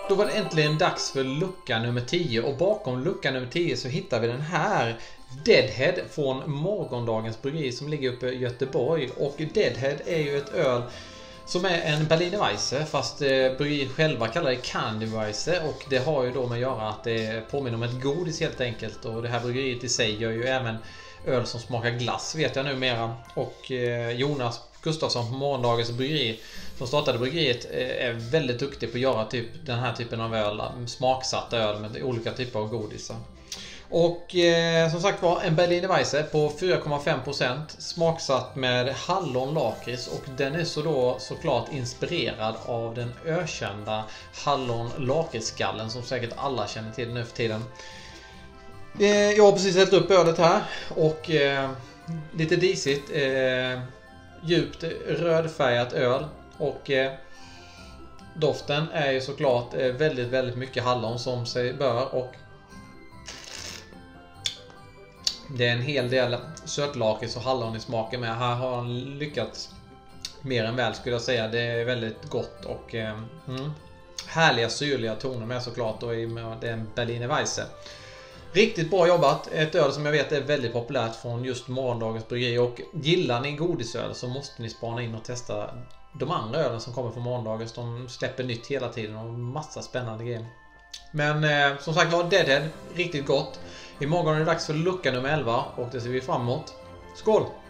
Då var det äntligen dags för lucka nummer 10 och bakom lucka nummer 10 så hittar vi den här Deadhead från Morgondagens bryggeri som ligger uppe i Göteborg. Och Deadhead är ju ett öl som är en Berliner Weisse, fast bryggeriet själva kallar det Candy Weisse, och det har ju då med att göra att det påminner om ett godis helt enkelt. Och det här bryggeriet i sig gör ju även öl som smakar glass, vet jag numera. Och Jonas Gustafsson på Morgondagens bryggeri som startade bryggeriet är väldigt duktig på att göra typ den här typen av öl, smaksatta öl med olika typer av godisar. Och som sagt var, en Berliner Weisse på 4,5%, smaksatt med hallon lakrits, och den är såklart inspirerad av den ökända hallon lakritsskallen som säkert alla känner till nu för tiden. Jag har precis hällt upp ölet här och lite disigt, djupt rödfärgat öl, och doften är ju såklart väldigt, väldigt mycket hallon som sig bör, och det är en hel del sötlakrits och hallon i smaken med. Här har han lyckats mer än väl, skulle jag säga. Det är väldigt gott och härliga syrliga toner med såklart, och det är en Berliner Weisse. Riktigt bra jobbat. Ett öl som jag vet är väldigt populärt från just Morgondagens bryggeri, och gillar ni godisöl så måste ni spana in och testa de andra ölen som kommer från Morgondagens. De släpper nytt hela tiden och massa spännande grejer. Men som sagt var, Deadhead, riktigt gott. Imorgon är det dags för lucka nummer 11 och det ser vi fram emot. Skål!